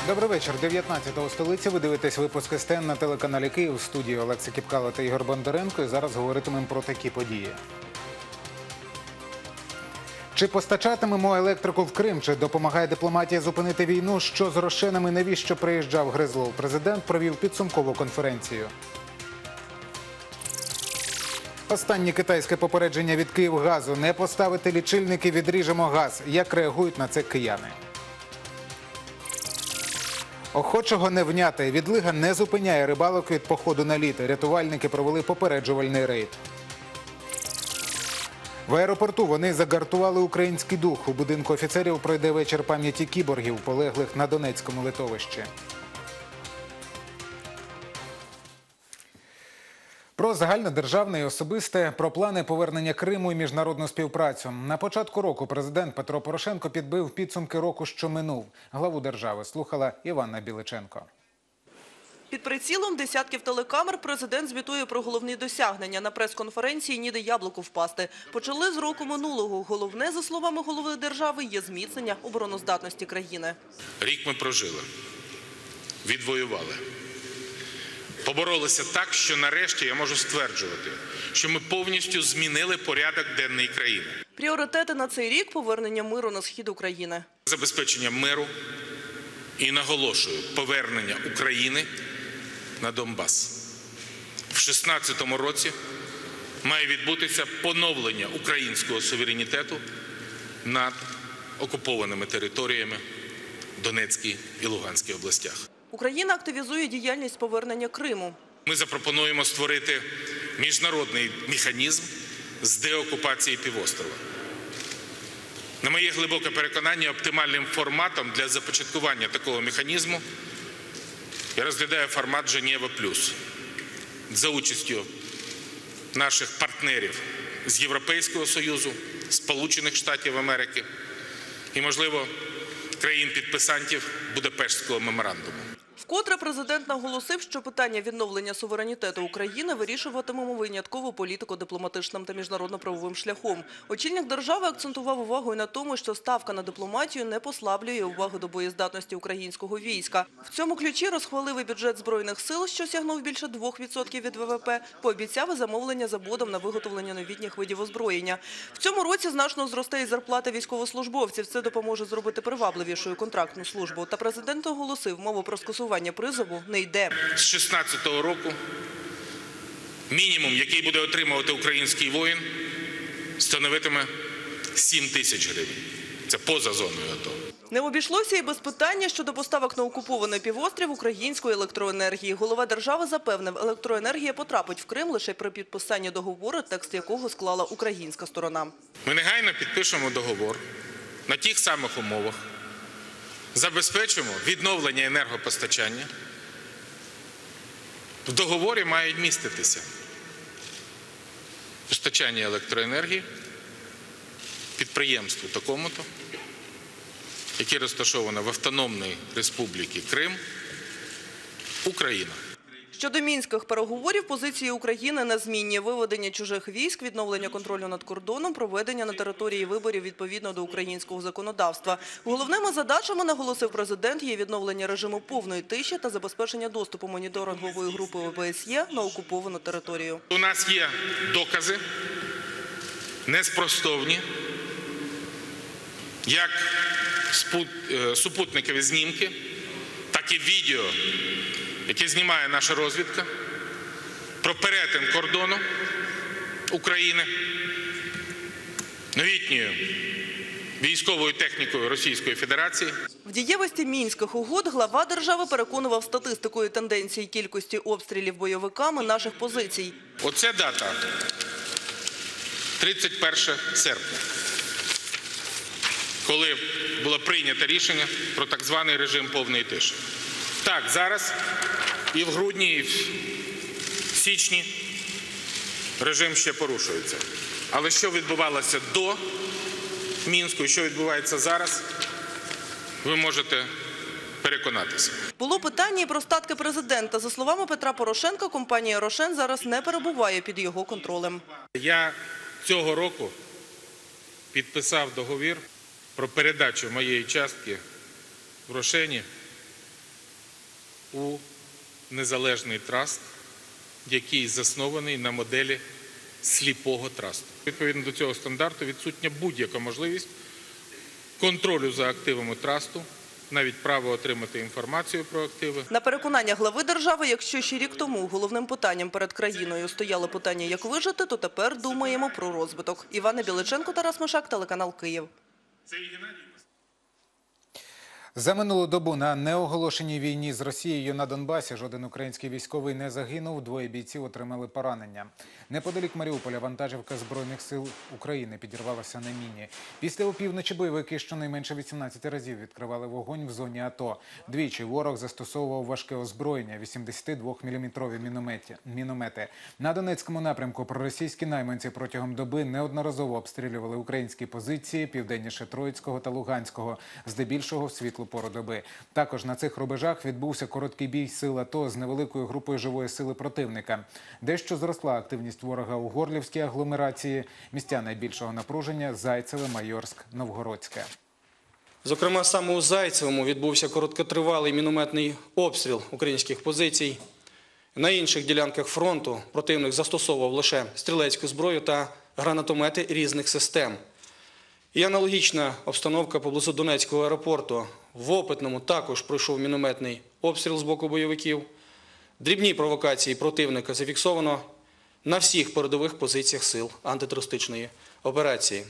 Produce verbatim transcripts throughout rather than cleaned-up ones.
Добрий вечір. дев'ятнадцята у столиці. Ви дивитесь випуск СТН на телеканалі Київ. В студії Олекса Кіпкало та Ігор Бондаренко. І зараз говоритимемо про такі події. Чи постачатимемо електрику в Крим? Чи допомагає дипломатія зупинити війну? Що з рошенами? Навіщо приїжджав Гризлов? Президент провів підсумкову конференцію. Останнє китайське попередження від Київгазу. Не поставити лічильники, відріжемо газ. Як реагують на це кияни? Охочого не вняти. Відлига не зупиняє рибалок від походу на лід. Рятувальники провели попереджувальний рейд. В аеропорту вони загартували український дух. У будинку офіцерів пройде вечір пам'яті кіборгів, полеглих на Донецькому литовищі. Про загальнодержавне і особисте, про плани повернення Криму і міжнародну співпрацю. На початку року президент Петро Порошенко підбив підсумки року, що минув. Главу держави слухала Іванна Біличенко. Під прицілом десятків телекамер президент звітує про головні досягнення. На прес-конференції ніде яблуку впасти. Почали з року минулого. Головне, за словами голови держави, є зміцнення обороноздатності країни. Рік ми прожили, відвоювали. Поборолися так, що нарешті я можу стверджувати, що ми повністю змінили порядок денний країни. Пріоритети на цей рік – повернення миру на схід України. Забезпечення миру і, наголошую, повернення України на Донбас. В шістнадцятому році має відбутися поновлення українського суверенітету над окупованими територіями Донецькій і Луганській областях. Україна активізує діяльність повернення Криму. Ми запропонуємо створити міжнародний механізм з деокупації півострова. На моє глибоке переконання, оптимальним форматом для започаткування такого механізму я розглядаю формат Женева плюс за участю наших партнерів з Європейського Союзу, Сполучених Штатів Америки і, можливо, країн-підписантів Будапештського меморандуму. Вкотре президент наголосив, що питання відновлення суверенітету України вирішуватимемо винятково політико-дипломатичним та міжнародно-правовим шляхом. Очільник держави акцентував увагу і на тому, що ставка на дипломатію не послаблює увагу до боєздатності українського війська. В цьому ключі розхвалив і бюджет Збройних сил, що сягнув більше двох відсотків від ВВП, пообіцяв і замовлення заводам на виготовлення новітніх видів озброєння. В цьому році значно зросте і зарплата військовослужбовців. Це допоможе зробити привабливішою контрактну службу. Та президент оголосив, мову про скасування призову не йде. З шістнадцятого року мінімум, який буде отримувати український воїн, становитиме сім тисяч гривень. Це поза зоною АТО. Не обійшлося і без питання щодо поставок на окупований півострів української електроенергії. Голова держави запевнив, електроенергія потрапить в Крим лише при підписанні договору, текст якого склала українська сторона. Ми негайно підпишемо договор на тих самих умовах, забезпечимо відновлення енергопостачання. В договорі мають міститися постачання електроенергії підприємству такому-то, яке розташоване в Автономній Республіці Крим, Україна. Щодо мінських переговорів, позиції України незмінні: виведення чужих військ, відновлення контролю над кордоном, проведення на території виборів відповідно до українського законодавства. Головними задачами, наголосив президент, є відновлення режиму повної тиші та забезпечення доступу моніторингової групи О Б С Є на окуповану територію. У нас є докази, неспростовні, як супутникові знімки, так і відео, яке знімає наша розвідка, про перетин кордону України новітньою військовою технікою Російської Федерації. В дієвості мінських угод глава держави переконував статистикою тенденції кількості обстрілів бойовиками наших позицій. Оце дата – тридцять перше серпня, коли було прийнято рішення про так званий режим повної тиші. Так, зараз і в грудні, і в січні режим ще порушується. Але що відбувалося до Мінську і що відбувається зараз, ви можете переконатися. Було питання і про статки президента. За словами Петра Порошенка, компанія «Рошен» зараз не перебуває під його контролем. Я цього року підписав договір про передачу моєї частки в «Рошені» у незалежний траст, який заснований на моделі сліпого трасту. Відповідно до цього стандарту відсутня будь-яка можливість контролю за активами трасту, навіть право отримати інформацію про активи. На переконання глави держави, якщо ще рік тому головним питанням перед країною стояло питання, як вижити, то тепер думаємо про розвиток. Івана Біличенко, Тарас Мишак, телеканал Київ. За минулу добу на неоголошеній війні з Росією на Донбасі жоден український військовий не загинув, двоє бійців отримали поранення. Неподалік Маріуполя вантажівка Збройних сил України підірвалася на міні. Після опівночі бойовики щонайменше вісімнадцять разів відкривали вогонь в зоні АТО. Двічі ворог застосовував важке озброєння – вісімдесятидвоміліметрові міномети. На Донецькому напрямку проросійські найманці протягом доби неодноразово обстрілювали українські позиції південніше Троїцького та Луганського, здебільшого в світлу пору доби. Також на цих рубежах відбувся короткий бій сил АТО з невеликою групою живої сили противника. Дещо зросла активність ворога у Горлівській агломерації. Місця найбільшого напруження – Зайцеве, Майорськ, Новгородське. Зокрема, саме у Зайцевому відбувся короткотривалий мінометний обстріл українських позицій. На інших ділянках фронту противник застосовував лише стрілецьку зброю та гранатомети різних систем. І аналогічна обстановка поблизу Донецького аеропорту. В Опитному також пройшов мінометний обстріл з боку бойовиків. Дрібні провокації противника зафіксовано на всіх передових позиціях сил антитерористичної операції.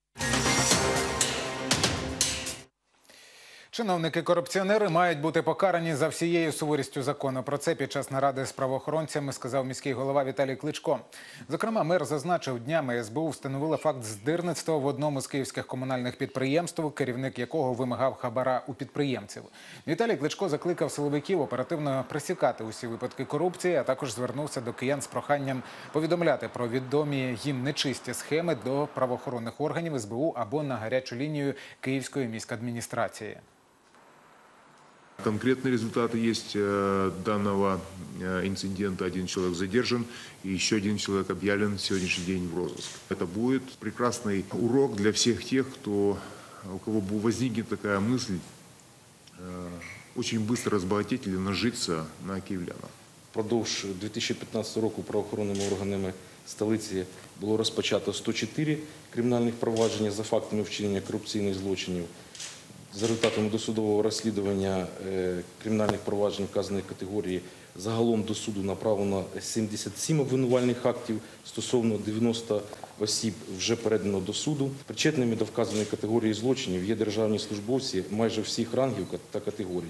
Чиновники-корупціонери мають бути покарані за всією суворістю закону. Про це під час наради з правоохоронцями сказав міський голова Віталій Кличко. Зокрема, мер зазначив, днями ес бе у встановила факт здирництва в одному з київських комунальних підприємств, керівник якого вимагав хабара у підприємців. Віталій Кличко закликав силовиків оперативно пресікати усі випадки корупції, а також звернувся до киян з проханням повідомляти про відомі їм нечисті схеми до правоохоронних органів ес бе у або на гарячу лінію Київської міськадміністрації. Конкретные результаты есть данного инцидента. Один человек задержан, и еще один человек объявлен в сегодняшний день в розыск. Это будет прекрасный урок для всех тех, кто, у кого возникнет такая мысль очень быстро разбогатеть или нажиться на киевлянах. Впродовж дві тисячі п'ятнадцятого року правоохоронними органами столиці було розпочато сто чотири кримінальних провадження за фактами вчинення корупційних злочинів. За результатами досудового розслідування кримінальних проваджень вказаної категорії загалом до суду направлено сімдесят сім обвинувальних актів, стосовно дев'яноста осіб вже передано до суду. Причетними до вказаної категорії злочинів є державні службовці майже всіх рангів та категорій.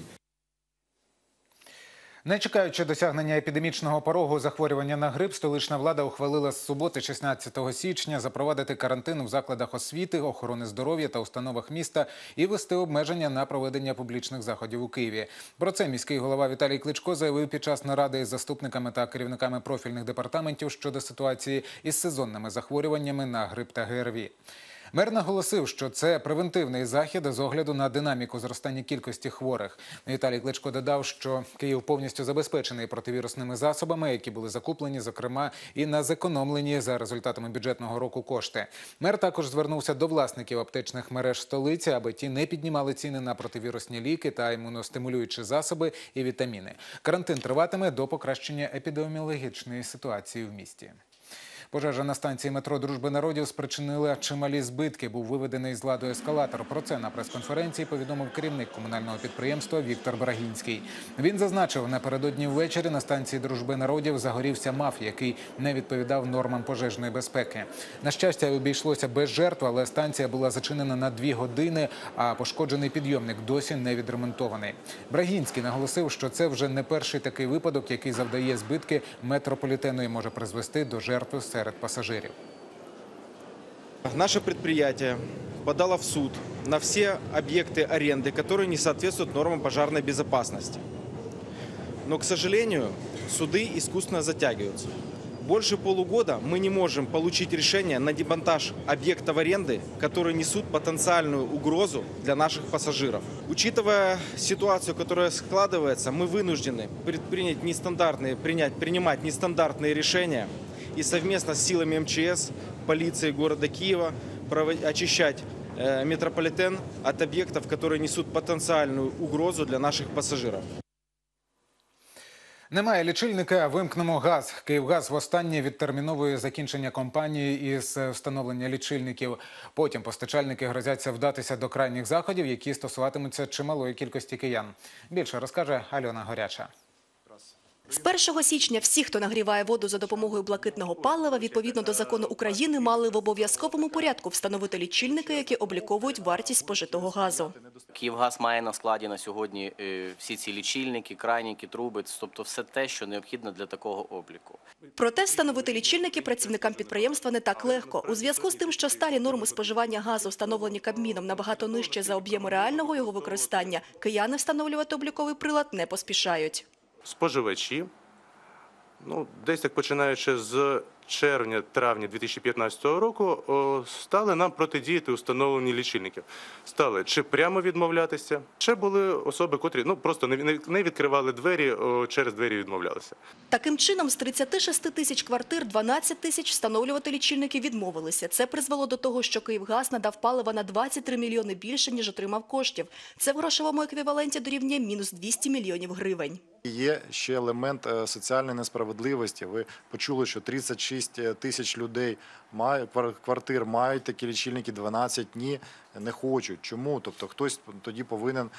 Не чекаючи досягнення епідемічного порогу захворювання на грип, столична влада ухвалила з суботи, шістнадцятого січня, запровадити карантин у закладах освіти, охорони здоров'я та установах міста і ввести обмеження на проведення публічних заходів у Києві. Про це міський голова Віталій Кличко заявив під час наради із заступниками та керівниками профільних департаментів щодо ситуації із сезонними захворюваннями на грип та ге ер ві. Мер наголосив, що це превентивний захід з огляду на динаміку зростання кількості хворих. Віталій Кличко додав, що Київ повністю забезпечений противірусними засобами, які були закуплені, зокрема, і на зекономлені за результатами бюджетного року кошти. Мер також звернувся до власників аптечних мереж столиці, аби ті не піднімали ціни на противірусні ліки та імуностимулюючі засоби і вітаміни. Карантин триватиме до покращення епідеміологічної ситуації в місті. Пожежа на станції метро «Дружби народів» спричинила чималі збитки. Був виведений з ладу ескалатор. Про це на прес-конференції повідомив керівник комунального підприємства Віктор Брагінський. Він зазначив, напередодні ввечері на станції «Дружби народів» загорівся МАФ, який не відповідав нормам пожежної безпеки. На щастя, обійшлося без жертв, але станція була зачинена на дві години, а пошкоджений підйомник досі не відремонтований. Брагінський наголосив, що це вже не перший такий випадок, який завдає збитки метрополітену і може призвести до жертв серед пассажиров. Наше предприятие подало в суд на все объекты аренды, которые не соответствуют нормам пожарной безопасности. Но, к сожалению, суды искусственно затягиваются. Больше полугода мы не можем получить решение на демонтаж объектов аренды, которые несут потенциальную угрозу для наших пассажиров. Учитывая ситуацию, которая складывается, мы вынуждены предпринять нестандартные, принять, принимать нестандартные решения и совместно с силами эм че эс, полицией города Киева очищать э, метрополитен от объектов, которые несут потенциальную угрозу для наших пассажиров. Немає лічильника, вимкнемо газ. Київгаз востаннє відтерміновує закінчення кампанії із встановлення лічильників. Потім постачальники грозяться вдатися до крайніх заходів, які стосуватимуться чималої кількості киян. Більше розкаже Альона Горяча. З першого січня всі, хто нагріває воду за допомогою блакитного палива, відповідно до закону України, мали в обов'язковому порядку встановити лічильники, які обліковують вартість спожитого газу. Київгаз має на складі на сьогодні е, всі ці лічильники, крайніки, труби, тобто все те, що необхідно для такого обліку. Проте встановити лічильники працівникам підприємства не так легко. У зв'язку з тим, що старі норми споживання газу, встановлені Кабміном, набагато нижче за об'єми реального його використання, кияни встановлювати обліковий прилад не поспішають. Споживачі, ну, десь так починаючи з червня-травня дві тисячі п'ятнадцятого року, о, стали нам протидіяти установленню лічильників. Стали чи прямо відмовлятися, ще були особи, котрі ну, просто не, не відкривали двері, о, через двері відмовлялися. Таким чином, з тридцяти шести тисяч квартир дванадцять тисяч встановлювати лічильники відмовилися. Це призвело до того, що Київгаз надав палива на двадцять три мільйони більше, ніж отримав коштів. Це в грошовому еквіваленті дорівнює мінус двісті мільйонів гривень. Є ще елемент соціальної несправедливості. Ви почули, що тридцять шість тисяч людей мають, квартир мають такі лічильники, дванадцять ні, не хочуть. Чому? Тобто хтось тоді повинен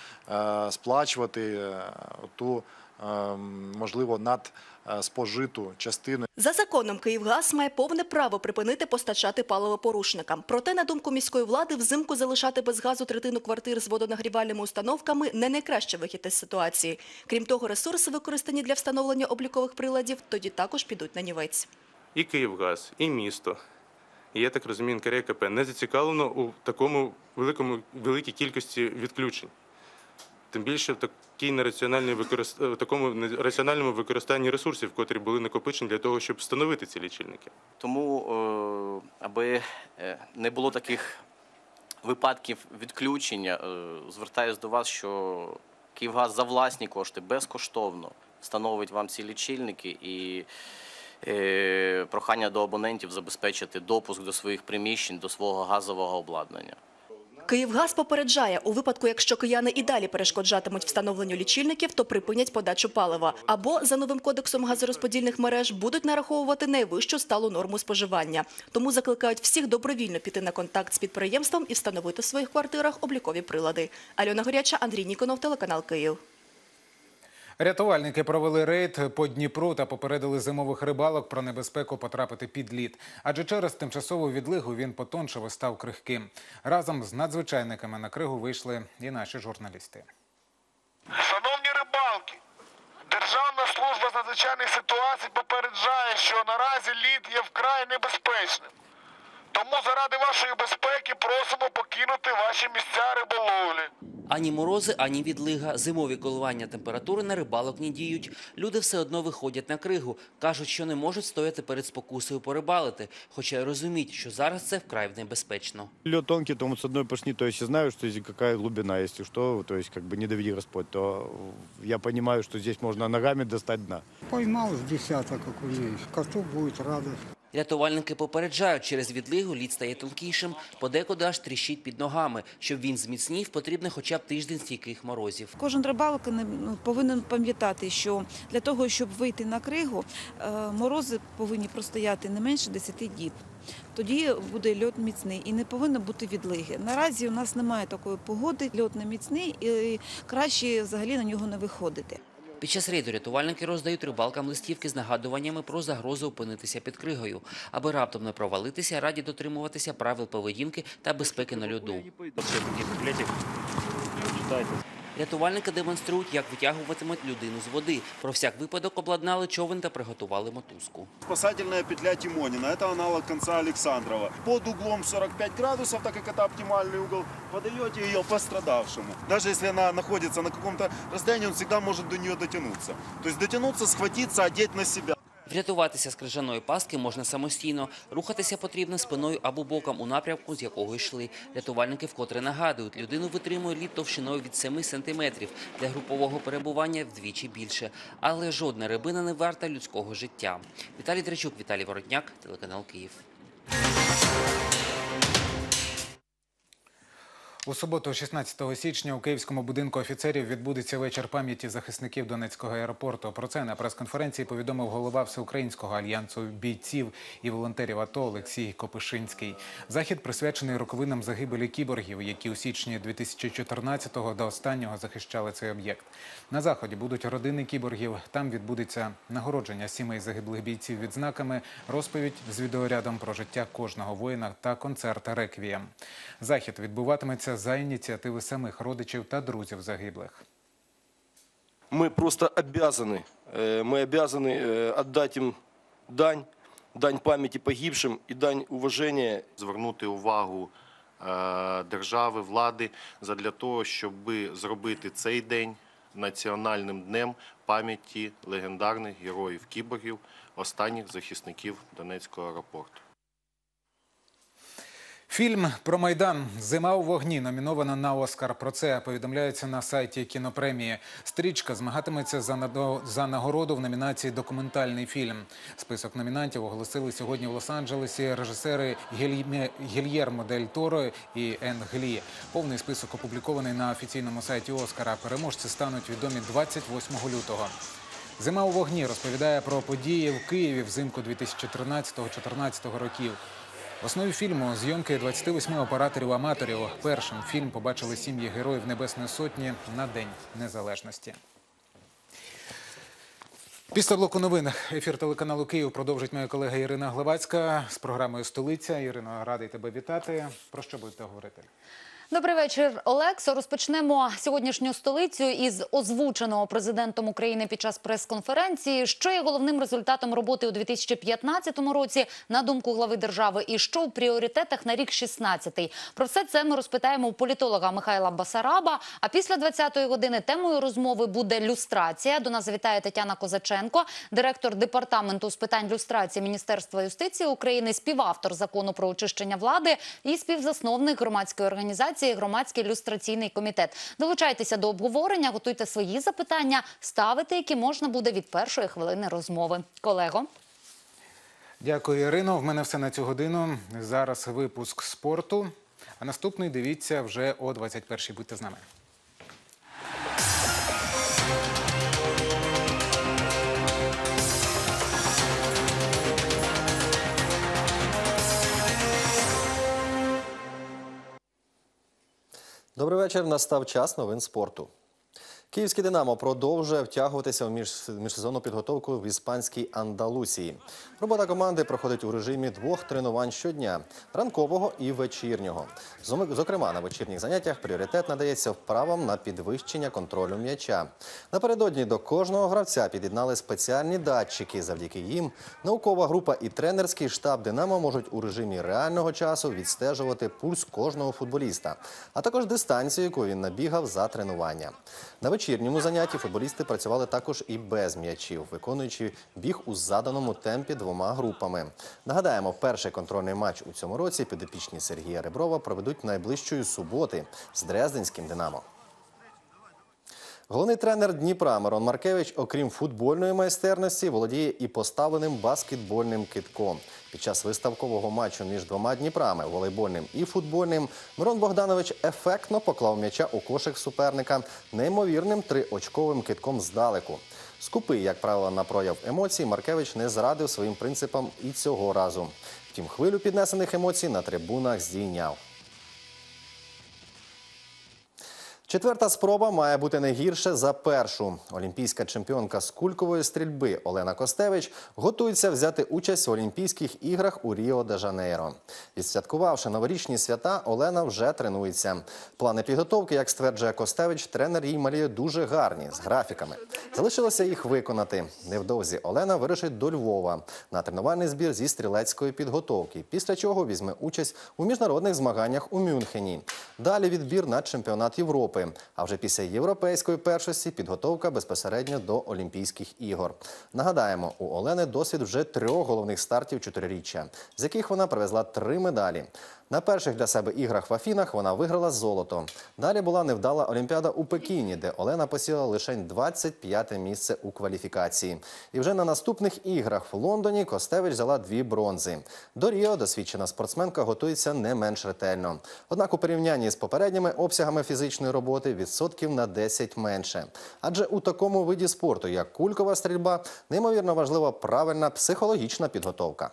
сплачувати ту, можливо, надспожиту частину. За законом Київгаз має повне право припинити постачати паливо порушникам. Проте, на думку міської влади, взимку залишати без газу третину квартир з водонагрівальними установками – не найкращий вихід із ситуації. Крім того, ресурси, використані для встановлення облікових приладів, тоді також підуть на нівець. І Київгаз, і місто, і, я так розумію, НКРЕКП не зацікавлено у такому великому, великій кількості відключень. Тим більше в такій нераціональній використ... в такому нераціональному використанні ресурсів, котрі були накопичені для того, щоб встановити ці лічильники. Тому, аби не було таких випадків відключення, звертаюся до вас, що Київгаз за власні кошти безкоштовно встановить вам ці лічильники і прохання до абонентів забезпечити допуск до своїх приміщень, до свого газового обладнання. Київгаз попереджає, у випадку, якщо кияни і далі перешкоджатимуть встановленню лічильників, то припинять подачу палива. Або, за новим кодексом газорозподільних мереж, будуть нараховувати найвищу сталу норму споживання. Тому закликають всіх добровільно піти на контакт з підприємством і встановити в своїх квартирах облікові прилади. Альона Горяча, Андрій Ніконов, телеканал Київ. Рятувальники провели рейд по Дніпру та попередили зимових рибалок про небезпеку потрапити під лід. Адже через тимчасову відлигу він потоншив і став крихким. Разом з надзвичайниками на кригу вийшли і наші журналісти. Шановні рибалки, Державна служба з надзвичайних ситуацій попереджає, що наразі лід є вкрай небезпечним. Тому заради вашої безпеки просимо покинути ваші місця риболовлі. Ані морози, ані відлига. Зимові коливання температури на рибалок не діють. Люди все одно виходять на кригу. Кажуть, що не можуть стояти перед спокусою порибалити. Хоча й розуміють, що зараз це вкрай небезпечно. Лед тонкий, тому с одной поршни, то есть я знаю, что здесь какая глубина, если что, то есть как бы не доведи Господь, то я понимаю, что здесь можно ногами достать дна. Поймал с десяток окуней, коту будет радость. Рятувальники попереджають, через відлигу лід стає тонкішим, подекуди аж тріщить під ногами. Щоб він зміцнів, потрібно хоча б тиждень стійких морозів. Кожен рибалок повинен пам'ятати, що для того, щоб вийти на кригу, морози повинні простояти не менше десяти діб. Тоді буде льод міцний і не повинно бути відлиги. Наразі у нас немає такої погоди, льод не міцний і краще взагалі на нього не виходити. Під час рейду рятувальники роздають рибалкам листівки з нагадуваннями про загрозу опинитися під кригою. Аби раптом не провалитися, раді дотримуватися правил поведінки та безпеки на льоду. Рятувальники демонструють, як витягуватимуть людину з води. Про всяк випадок обладнали човен та приготували мотузку. Спасательная петля Тимонина. Это аналог конца Александрова. Под углом сорок пять градусов, так как это оптимальный угол, подаете ее пострадавшему. Даже если она находится на каком-то расстоянии, он всегда может до нее дотянуться. То есть дотянуться, схватиться, одеть на себя. Врятуватися з крижаної пастки можна самостійно. Рухатися потрібно спиною або боком у напрямку, з якого йшли. Рятувальники вкотре нагадують, людину витримує лід товщиною від семи сантиметрів. Для групового перебування вдвічі більше. Але жодна рибина не варта людського життя. Віталій Драчук, Віталій Воротняк, телеканал Київ. У суботу, шістнадцятого січня, у Київському будинку офіцерів відбудеться вечір пам'яті захисників Донецького аеропорту. Про це на прес-конференції повідомив голова Всеукраїнського альянсу бійців і волонтерів АТО Олексій Копишинський. Захід присвячений роковинам загибелі кіборгів, які у січні дві тисячі чотирнадцятого до останнього захищали цей об'єкт. На заході будуть родини кіборгів, там відбудеться нагородження сімей загиблих бійців відзнаками, розповідь з відеорядом про життя кожного воїна та концерт «Реквієм». Захід відбуватиметься за ініціативи самих родичів та друзів загиблих. Мы просто обязаны, э, мы обязаны э, отдать им дань, дань памяти погибшим и дань уважения. Звернути увагу е, держави, влади задля того, щоб зробити цей день національним днем пам'яті легендарних героїв-кіборгів, останніх захисників Донецького аеропорту. Фільм про Майдан «Зима у вогні» номінована на «Оскар». Про це повідомляється на сайті кінопремії. Стрічка змагатиметься за, надо... за нагороду в номінації «Документальний фільм». Список номінантів оголосили сьогодні в Лос-Анджелесі режисери Гільме... Гільєрмо дель Торо і Ен Глі. Повний список опублікований на офіційному сайті «Оскара». Переможці стануть відомі двадцять восьмого лютого. «Зима у вогні» розповідає про події в Києві взимку дві тисячі тринадцятого-чотирнадцятого років. В основі фільму – зйомки двадцяти восьми операторів-аматорів. Першим фільм побачили сім'ї героїв Небесної Сотні на День Незалежності. Після блоку новин ефір телеканалу «Київ» продовжить моя колега Ірина Главацька з програмою «Столиця». Ірино, радий тебе вітати. Про що будете говорити? Добрий вечір, Олексо. Розпочнемо сьогоднішню столицю із озвученого президентом України під час прес-конференції. Що є головним результатом роботи у дві тисячі п'ятнадцятому році, на думку глави держави, і що в пріоритетах на рік шістнадцятий? Про все це ми розпитаємо у політолога Михайла Басараба. А після двадцятої години темою розмови буде люстрація. До нас завітає Тетяна Козаченко, директор департаменту з питань люстрації Міністерства юстиції України, співавтор закону про очищення влади і співзасновник громадської організації «Громадський люстраційний комітет». Долучайтеся до обговорення, готуйте свої запитання, ставити, які можна буде від першої хвилини розмови. Колего. Дякую, Ірино. В мене все на цю годину. Зараз випуск спорту. А наступний дивіться вже о двадцять першій. Будьте з нами. Добрий вечір. Настав час новин спорту. Київське «Динамо» продовжує втягуватися в між... міжсезонну підготовку в іспанській Андалусії. Робота команди проходить у режимі двох тренувань щодня – ранкового і вечірнього. Зокрема, на вечірніх заняттях пріоритет надається вправам на підвищення контролю м'яча. Напередодні до кожного гравця під'єднали спеціальні датчики. Завдяки їм наукова група і тренерський штаб «Динамо» можуть у режимі реального часу відстежувати пульс кожного футболіста, а також дистанцію, яку він набігав за тренування. На вечірньому занятті футболісти працювали також і без м'ячів, виконуючи біг у заданому темпі двома групами. Нагадаємо, перший контрольний матч у цьому році підопічні Сергія Реброва проведуть найближчої суботи з Дрезденським «Динамо». Головний тренер Дніпра Мирон Маркевич, окрім футбольної майстерності, володіє і поставленим баскетбольним кидком. Під час виставкового матчу між двома Дніпрами, волейбольним і футбольним, Мирон Богданович ефектно поклав м'яча у кошик суперника неймовірним триочковим кидком здалеку. Скупий, як правило, на прояв емоцій, Маркевич не зрадив своїм принципам і цього разу. Втім, хвилю піднесених емоцій на трибунах здійняв. Четверта спроба має бути не гірше за першу. Олімпійська чемпіонка з кулькової стрільби Олена Костевич готується взяти участь в Олімпійських іграх у Ріо-де-Жанейро. Відсвяткувавши новорічні свята, Олена вже тренується. Плани підготовки, як стверджує Костевич, тренер їй малює дуже гарні, з графіками. Залишилося їх виконати. Невдовзі Олена вирушить до Львова на тренувальний збір зі стрілецької підготовки, після чого візьме участь у міжнародних змаганнях у Мюнхені. Далі відбір на чемпіонат Європи. А вже після європейської першості підготовка безпосередньо до Олімпійських ігор. Нагадаємо, у Олени досвід вже трьох головних стартів чотириріччя, з яких вона привезла три медалі. На перших для себе іграх в Афінах вона виграла золото. Далі була невдала Олімпіада у Пекіні, де Олена посіла лише двадцять п'яте місце у кваліфікації. І вже на наступних іграх в Лондоні Костевич взяла дві бронзи. До Ріо досвідчена спортсменка готується не менш ретельно. Однак у порівнянні з попередніми обсягами фізичної роботи відсотків на десять менше. Адже у такому виді спорту, як кулькова стрільба, неймовірно важлива правильна психологічна підготовка.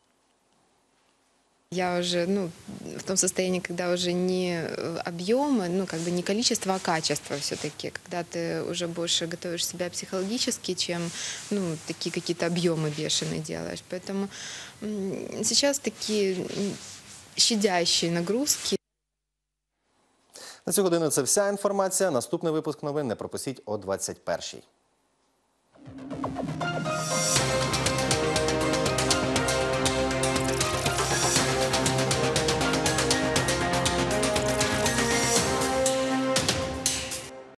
Я уже ну, в том состоянии, когда уже не объемы, ну, как бы не количество, а качество все-таки. Когда ты уже больше готовишь себя психологически, чем ну, такие какие-то объемы бешеные делаешь. Поэтому сейчас такие щадящие нагрузки. На цю годину це вся інформація. Наступний випуск новин не пропустіть о двадцять першій.